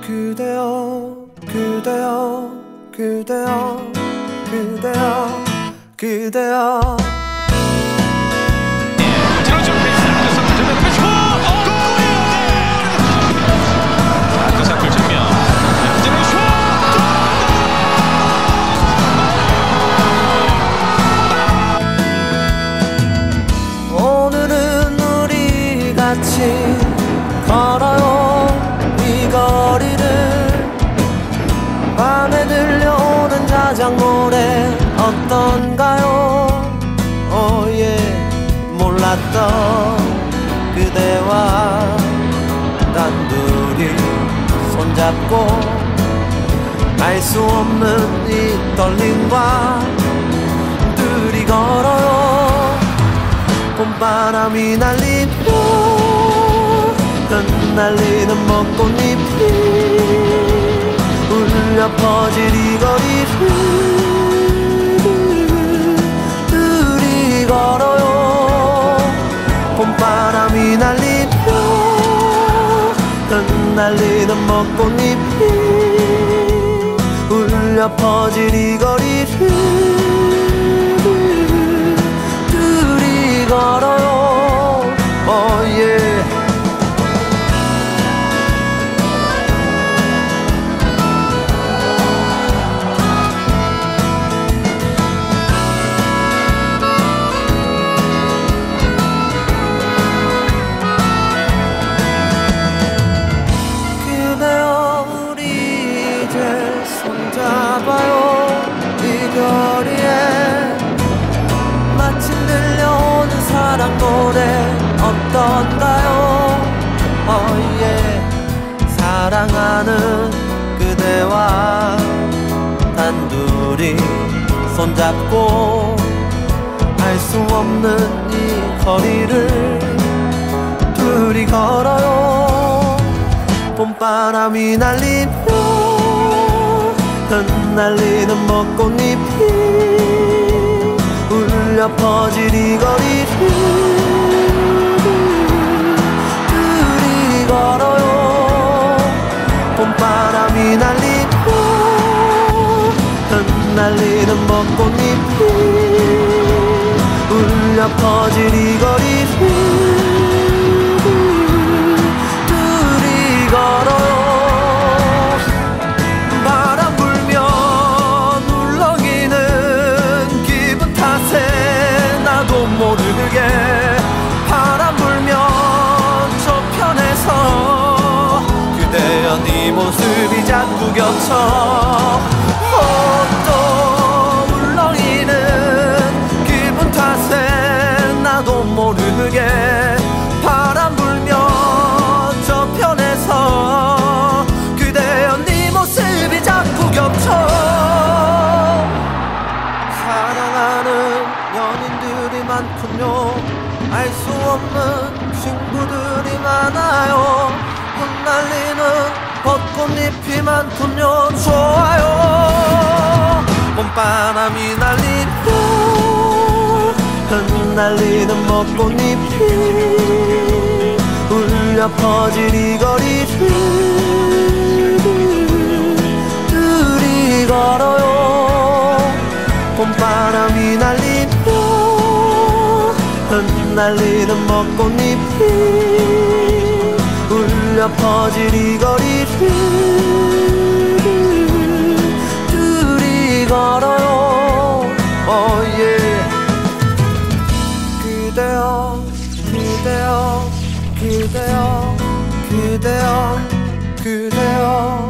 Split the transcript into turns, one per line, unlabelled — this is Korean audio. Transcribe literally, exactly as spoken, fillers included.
그대여 그대여 그대여 그대여 그대여 오늘은 우리 같이 걸어요 이 거리를. 밤에 들려오는 자작 노래 어떤가요? 오예 몰랐던 그대와 단둘이 손잡고 알 수 없는 이 떨림과 둘이 걸어요. 봄바람이 날리며 흩날리는 벚꽃잎이 울려 퍼질 이 거리를 둘이 걸어요. 봄바람이 날리며 흩날리는 벚꽃잎이 울려 퍼질 이 거리를 둘이 걸어요. oh yeah. 잡아요 이 거리에 마침 들려오는 사랑 노래 어떤가요? oh yeah. 사랑하는 그대와 단둘이 손잡고 알 수 없는 이 거리를 둘이 걸어요. 봄바람이 날리며 흩날리는 벚꽃잎이 울려 퍼질 이 거리를 둘이 걸어요. 봄바람이 날리며 흩날리는 벚꽃잎이 울려 퍼질 이 거리를 둘이 걸어요. 모르게 바람 불면 저편에서 그대여 네 모습이 자꾸 겹쳐 또 울렁이는 기분 탓에 나도 모르게 바람 불면 저편에서 그대여 네 모습이 자꾸 겹쳐 사랑하는 연인들이 많군요. 알 수 없는 친구들이 많아요. 흩날리는 벚꽃잎이 많군요. 좋아요. 봄바람이 날리며 흩날리는 벚꽃잎이 울려 퍼질 이 거리를 둘이 걸어요. 봄바람이 날리며 흩날리는 벚꽃잎이 울려 퍼질 이 거리를 둘이 걸어요. oh yeah. 그대여 그대여 그대여 그대여 그대여